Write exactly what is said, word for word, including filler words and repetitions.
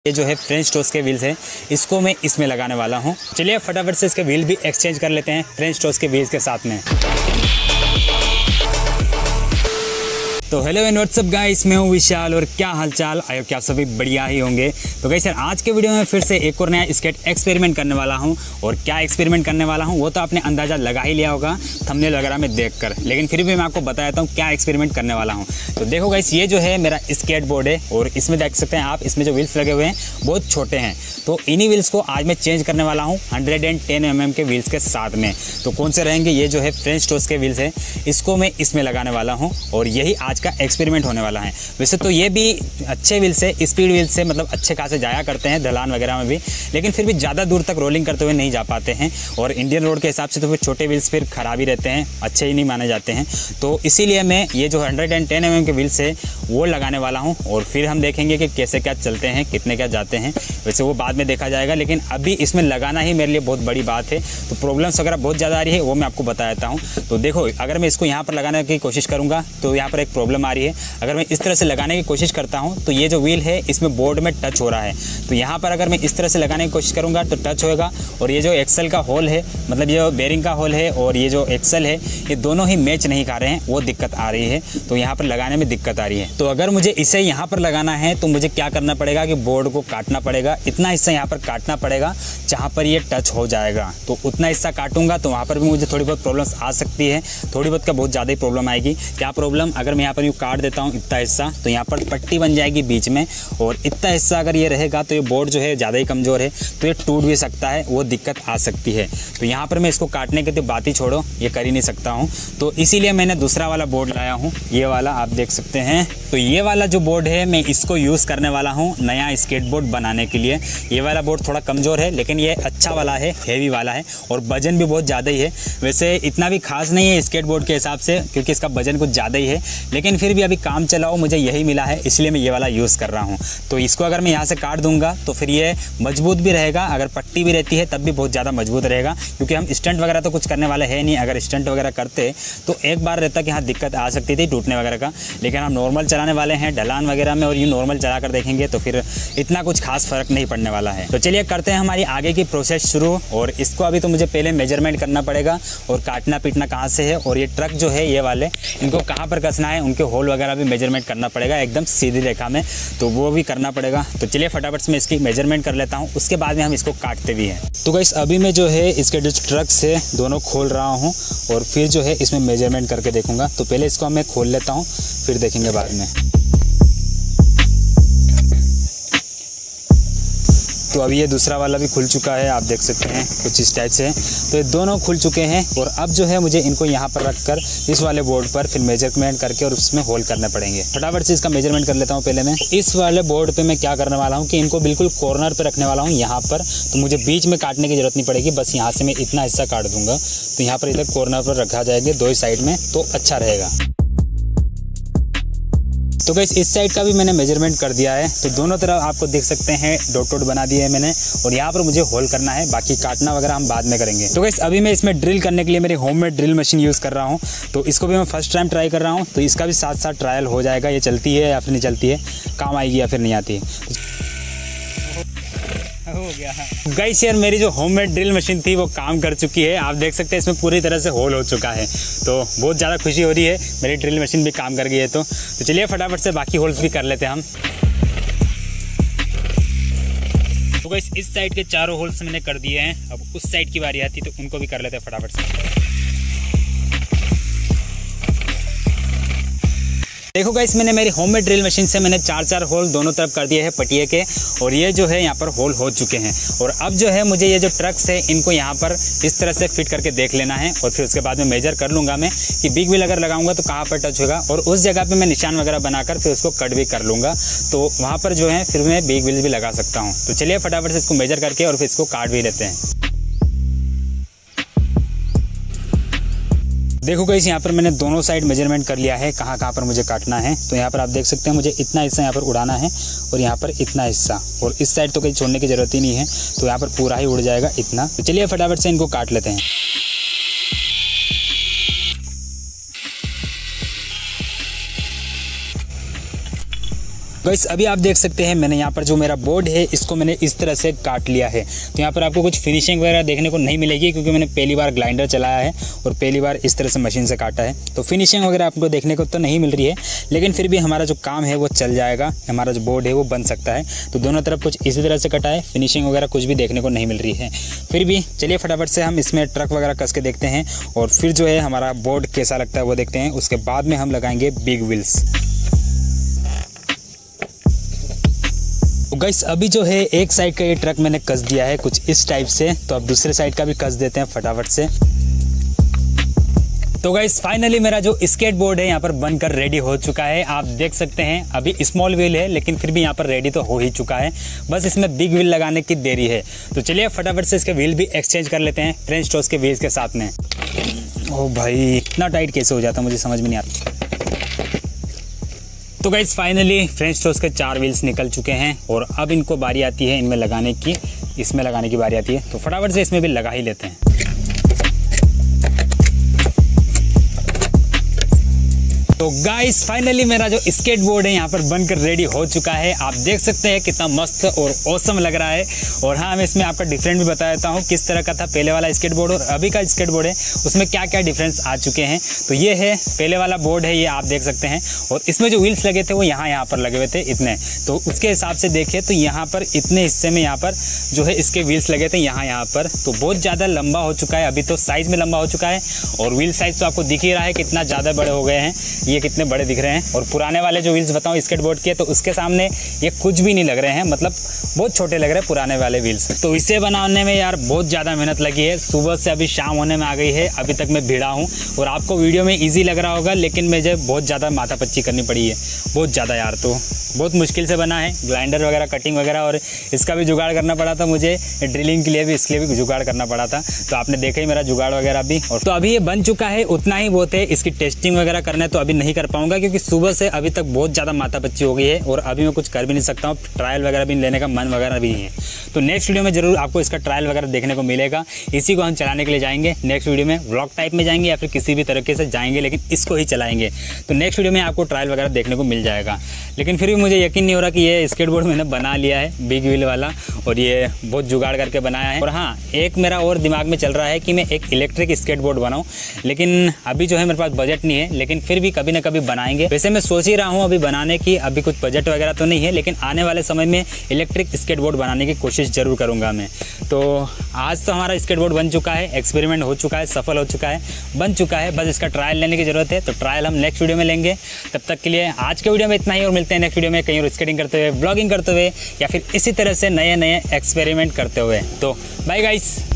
ये जो है फ्रेंच टोस्ट के व्हील्स हैं, इसको मैं इसमें लगाने वाला हूँ। चलिए फटाफट से इसके व्हील भी एक्सचेंज कर लेते हैं फ्रेंच टोस्ट के व्हील्स के साथ में। तो हेलो एंड व्हाट्सअप गाइस, मैं हूँ विशाल और क्या हालचाल, आयो क्या सभी बढ़िया ही होंगे। तो गाइस यार आज के वीडियो में फिर से एक और नया स्केट एक्सपेरिमेंट करने वाला हूँ। और क्या एक्सपेरिमेंट करने वाला हूँ वो तो आपने अंदाज़ा लगा ही लिया होगा थंबनेल वगैरह में देखकर, लेकिन फिर भी मैं आपको बता देता हूँ क्या एक्सपेरिमेंट करने वाला हूँ। तो देखो गाइस, ये जो है मेरा स्केट बोर्ड है और इसमें देख सकते हैं आप, इसमें जो व्हील्स लगे हुए हैं बहुत छोटे हैं। तो इन्हीं व्हील्स को आज मैं चेंज करने वाला हूँ hundred and ten m m के व्हील्स के साथ में। तो कौन से रहेंगे, ये जो है फ्रेंच टोस्ट के व्हील्स हैं, इसको मैं इसमें लगाने वाला हूँ और यही आज का एक्सपेरिमेंट होने वाला है। वैसे तो ये भी अच्छे व्हील्स है, स्पीड व्हील्स से, मतलब अच्छे खासे जाया करते हैं ढलान वगैरह में भी, लेकिन फिर भी ज़्यादा दूर तक रोलिंग करते हुए नहीं जा पाते हैं। और इंडियन रोड के हिसाब से तो फिर छोटे व्हील्स फिर खराब ही रहते हैं, अच्छे ही नहीं माने जाते हैं। तो इसीलिए मैं ये जो hundred and ten m m के व्हील्स है वो लगाने वाला हूँ और फिर हम देखेंगे कि कैसे क्या चलते हैं, कितने क्या जाते हैं। वैसे वो बाद में देखा जाएगा, लेकिन अभी इसमें लगाना ही मेरे लिए बहुत बड़ी बात है। तो प्रॉब्लम्स वगैरह बहुत ज़्यादा आ रही है, वो मैं आपको बता देता हूँ। तो देखो, अगर मैं इसको यहाँ पर लगाने की कोशिश करूँगा तो यहाँ पर एक प्रॉब्लम आ रही है। अगर मैं इस तरह से लगाने की कोशिश करता हूँ तो ये जो व्हील है इसमें बोर्ड में टच हो रहा है। तो यहाँ पर अगर मैं इस तरह से लगाने की कोशिश करूँगा तो टच होएगा, और ये जो एक्सल का होल है, मतलब ये बेरिंग का होल है और ये जो एक्सल है, ये दोनों ही मैच नहीं खा रहे हैं, वो दिक्कत आ रही है। तो यहाँ पर लगाने में दिक्कत आ रही है। तो अगर मुझे इसे यहाँ पर लगाना है तो मुझे क्या करना पड़ेगा कि बोर्ड को काटना पड़ेगा, इतना हिस्सा यहाँ पर काटना पड़ेगा जहाँ पर ये टच हो जाएगा। तो उतना हिस्सा काटूंगा तो वहाँ पर भी मुझे थोड़ी बहुत प्रॉब्लम्स आ सकती है, थोड़ी बहुत का बहुत ज़्यादा ही प्रॉब्लम आएगी। क्या प्रॉब्लम, अगर मैं यहाँ पर यूँ काट देता हूँ इतना हिस्सा तो यहाँ पर पट्टी बन जाएगी बीच में, और इतना हिस्सा अगर ये रहेगा तो ये बोर्ड जो है ज़्यादा ही कमज़ोर है, तो ये टूट भी सकता है, वो दिक्कत आ सकती है। तो यहाँ पर मैं इसको काटने की तो बात ही छोड़ो, ये कर ही नहीं सकता हूँ। तो इसीलिए मैंने दूसरा वाला बोर्ड लाया हूँ, ये वाला आप देख सकते हैं। तो ये वाला जो बोर्ड है मैं इसको यूज़ करने वाला हूँ नया स्केटबोर्ड बनाने के लिए। ये वाला बोर्ड थोड़ा कमज़ोर है, लेकिन ये अच्छा वाला है, हेवी वाला है, और वजन भी बहुत ज़्यादा ही है। वैसे इतना भी खास नहीं है स्केटबोर्ड के हिसाब से, क्योंकि इसका वजन कुछ ज़्यादा ही है, लेकिन फिर भी अभी काम चलाओ मुझे यही मिला है, इसलिए मैं ये वाला यूज़ कर रहा हूँ। तो इसको अगर मैं यहाँ से काट दूंगा तो फिर ये मजबूत भी रहेगा, अगर पट्टी भी रहती है तब भी बहुत ज़्यादा मजबूत रहेगा, क्योंकि हम स्टंट वगैरह तो कुछ करने वाले हैं नहीं। अगर स्टंट वगैरह करते तो एक बार रहता कि हाँ दिक्कत आ सकती थी टूटने वगैरह का, लेकिन हम नॉर्मल चलाने वाले हैं ढलान वगैरह में, और ये नॉर्मल चला कर देखेंगे तो फिर इतना कुछ खास फर्क नहीं पड़ने वाला है। तो चलिए करते हैं हमारी आगे की प्रोसेस शुरू। और इसको अभी तो मुझे पहले मेजरमेंट करना पड़ेगा और काटना पीटना कहाँ से है, और ये ट्रक जो है ये वाले, इनको कहाँ पर कसना है, उनके होल वगैरह भी मेजरमेंट करना पड़ेगा एकदम सीधी रेखा में, तो वो भी करना पड़ेगा। तो चलिए फटाफट से मैं इसकी मेजरमेंट कर लेता हूँ, उसके बाद में हम इसको काटते भी हैं। तो गाइस अभी मैं जो है इसके जो ट्रक्स है दोनों खोल रहा हूँ और फिर जो है इसमें मेजरमेंट करके देखूंगा। तो पहले इसको मैं खोल लेता हूँ, फिर देखेंगे बाद में। तो अभी ये दूसरा वाला भी खुल चुका है, आप देख सकते हैं कुछ इस टाइप से। तो ये दोनों खुल चुके हैं, और अब जो है मुझे इनको यहाँ पर रखकर इस वाले बोर्ड पर फिर मेजरमेंट करके और उसमें होल करने पड़ेंगे। फटाफट से इसका मेजरमेंट कर लेता हूँ पहले मैं। इस वाले बोर्ड पे मैं क्या करने वाला हूँ कि इनको बिल्कुल कॉर्नर पे रखने वाला हूँ यहाँ पर। तो मुझे बीच में काटने की जरूरत नहीं पड़ेगी, बस यहाँ से मैं इतना हिस्सा काट दूंगा। तो यहाँ पर इधर कॉर्नर पर रखा जाएगा दो ही साइड में, तो अच्छा रहेगा। तो गाइस इस साइड का भी मैंने मेजरमेंट कर दिया है, तो दोनों तरफ आपको देख सकते हैं डॉट डॉट बना दिए है मैंने, और यहाँ पर मुझे होल करना है, बाकी काटना वगैरह हम बाद में करेंगे। तो गाइस अभी मैं इसमें ड्रिल करने के लिए मेरी होममेड ड्रिल मशीन यूज़ कर रहा हूँ। तो इसको भी मैं फर्स्ट टाइम ट्राई कर रहा हूँ, तो इसका भी साथ साथ ट्रायल हो जाएगा, ये चलती है या फिर नहीं चलती है, काम आएगी या फिर नहीं आती है। हो गया गाइस यार, मेरी जो होममेड ड्रिल मशीन थी वो काम कर चुकी है, आप देख सकते हैं इसमें पूरी तरह से होल हो चुका है। तो बहुत ज़्यादा खुशी हो रही है, मेरी ड्रिल मशीन भी काम कर गई है। तो, तो चलिए फटाफट से बाकी होल्स भी कर लेते हैं हम। तो गाइस इस साइड के चारों होल्स मैंने कर दिए हैं, अब उस साइड की बारी आती है तो उनको भी कर लेते हैं फटाफट से। देखो गाइस, मैंने मेरी होममेड ड्रिल मशीन से मैंने चार चार होल दोनों तरफ कर दिए हैं पटिए के, और ये जो है यहाँ पर होल हो चुके हैं। और अब जो है मुझे ये जो ट्रक्स है इनको यहाँ पर इस तरह से फिट करके देख लेना है, और फिर उसके बाद में मेजर कर लूँगा मैं कि बिग व्हील अगर लगाऊंगा तो कहाँ पर टच होगा, और उस जगह पर मैं निशान वगैरह बनाकर फिर उसको कट भी कर लूँगा। तो वहाँ पर जो है फिर मैं बिग व्हील भी लगा सकता हूँ। तो चलिए फटाफट से इसको मेजर करके और फिर इसको काट भी लेते हैं। देखो गाइस, यहाँ पर मैंने दोनों साइड मेजरमेंट कर लिया है कहाँ कहाँ पर मुझे काटना है। तो यहाँ पर आप देख सकते हैं मुझे इतना हिस्सा यहाँ पर उड़ाना है, और यहाँ पर इतना हिस्सा, और इस साइड तो कहीं छोड़ने की ज़रूरत ही नहीं है, तो यहाँ पर पूरा ही उड़ जाएगा इतना। तो चलिए फटाफट से इनको काट लेते हैं। गाइस अभी आप देख सकते हैं मैंने यहाँ पर जो मेरा बोर्ड है इसको मैंने इस तरह से काट लिया है। तो यहाँ पर आपको कुछ फिनिशिंग वगैरह देखने को नहीं मिलेगी क्योंकि मैंने पहली बार ग्राइंडर चलाया है और पहली बार इस तरह से मशीन से काटा है। तो फिनिशिंग वगैरह आपको देखने को तो नहीं मिल रही है, लेकिन फिर भी हमारा जो काम है वो चल जाएगा, हमारा जो बोर्ड है वो बन सकता है। तो दोनों तरफ कुछ इसी तरह से कटा है, फिनिशिंग वगैरह कुछ भी देखने को नहीं मिल रही है। फिर भी चलिए फटाफट से हम इसमें ट्रक वगैरह कस के देखते हैं और फिर जो है हमारा बोर्ड कैसा लगता है वो देखते हैं। उसके बाद में हम लगाएंगे बिग व्हील्स। गाइस अभी जो है एक साइड का ये ट्रक मैंने कस दिया है कुछ इस टाइप से, तो अब दूसरे साइड का भी कस देते हैं फटाफट से। तो गाइस फाइनली मेरा जो स्केट बोर्ड है यहाँ पर बनकर रेडी हो चुका है। आप देख सकते हैं अभी स्मॉल व्हील है लेकिन फिर भी यहाँ पर रेडी तो हो ही चुका है, बस इसमें बिग व्हील लगाने की देरी है। तो चलिए फटाफट से इसके व्हील भी एक्सचेंज कर लेते हैं फ्रेंच टॉस के व्हील्स के साथ में। ओ भाई इतना टाइट कैसे हो जाता मुझे समझ में नहीं आता। तो गाइस फाइनली फ्रेंच टॉस के चार व्हील्स निकल चुके हैं और अब इनको बारी आती है इनमें लगाने की, इसमें लगाने की बारी आती है। तो फटाफट से इसमें भी लगा ही लेते हैं। तो गाइस फाइनली मेरा जो स्केट बोर्ड है यहाँ पर बनकर रेडी हो चुका है। आप देख सकते हैं कितना मस्त और ऑसम लग रहा है। और हाँ मैं इसमें आपका डिफरेंट भी बता देता हूँ किस तरह का था पहले वाला स्केट बोर्ड और अभी का स्केट बोर्ड है उसमें क्या क्या डिफरेंस आ चुके हैं। तो ये है पहले वाला बोर्ड है, ये आप देख सकते हैं। और इसमें जो व्हील्स लगे थे वो यहाँ यहाँ पर लगे हुए थे इतने, तो उसके हिसाब से देखिए तो यहाँ पर इतने हिस्से में यहाँ पर जो है इसके व्हील्स लगे थे यहाँ यहाँ पर, तो बहुत ज़्यादा लंबा हो चुका है। अभी तो साइज़ में लंबा हो चुका है और व्हील साइज़ तो आपको दिख ही रहा है कितना ज़्यादा बड़े हो गए हैं, ये कितने बड़े दिख रहे हैं। और पुराने वाले जो व्हील्स बताऊं स्केट बोर्ड के, तो उसके सामने ये कुछ भी नहीं लग रहे हैं, मतलब बहुत छोटे लग रहे हैं पुराने वाले व्हील्स। तो इसे बनाने में यार बहुत ज़्यादा मेहनत लगी है। सुबह से अभी शाम होने में आ गई है, अभी तक मैं भिड़ा हूँ। और आपको वीडियो में ईजी लग रहा होगा लेकिन मुझे बहुत ज़्यादा माथापच्ची करनी पड़ी है, बहुत ज़्यादा यार। तो बहुत मुश्किल से बना है, ग्राइंडर वगैरह कटिंग वगैरह और इसका भी जुगाड़ करना पड़ा था मुझे, ड्रिलिंग के लिए भी इसके लिए भी जुगाड़ करना पड़ा था। तो आपने देखा ही मेरा जुगाड़ वगैरह भी। और तो अभी ये बन चुका है, उतना ही बहुत है। इसकी टेस्टिंग वगैरह करना है तो अभी नहीं कर पाऊंगा क्योंकि सुबह से अभी तक बहुत ज़्यादा माथापच्ची हो गई है और अभी मैं कुछ कर भी नहीं सकता हूँ, ट्रायल वगैरह भी लेने का मन वगैरह भी नहीं है। तो नेक्स्ट वीडियो में जरूर आपको इसका ट्रायल वगैरह देखने को मिलेगा। इसी को हम चलाने के लिए जाएंगे नेक्स्ट वीडियो में, व्लॉग टाइप में जाएंगे या फिर किसी भी तरीके से जाएंगे, लेकिन इसको ही चलाएंगे। तो नेक्स्ट वीडियो में आपको ट्रायल वगैरह देखने को मिल जाएगा। लेकिन फिर भी मुझे यकीन नहीं हो रहा कि ये स्केट बोर्ड मैंने बना लिया है बिग व्हील वाला और ये बहुत जुगाड़ करके बनाया है। और हाँ एक मेरा और दिमाग में चल रहा है कि मैं एक इलेक्ट्रिक स्केट बोर्ड बनाऊँ, लेकिन अभी जो है मेरे पास बजट नहीं है, लेकिन फिर भी कभी ना कभी बनाएंगे। वैसे मैं सोच ही रहा हूँ अभी बनाने की, अभी कुछ बजट वगैरह तो नहीं है, लेकिन आने वाले समय में इलेक्ट्रिक स्केट बोर्ड बनाने की कोशिश जरूर करूँगा मैं। तो आज तो हमारा स्केट बोर्ड बन चुका है, एक्सपेरिमेंट हो चुका है, सफल हो चुका है, बन चुका है, बस इसका ट्रायल लेने की ज़रूरत है। तो ट्रायल हम नेक्स्ट वीडियो में लेंगे। तब तक के लिए आज के वीडियो में इतना ही और मिलते हैं नेक्स्ट वीडियो में कहीं और स्केटिंग करते हुए, ब्लॉगिंग करते हुए या फिर इसी तरह से नए नए एक्सपेरिमेंट करते हुए। तो बाय गाइस।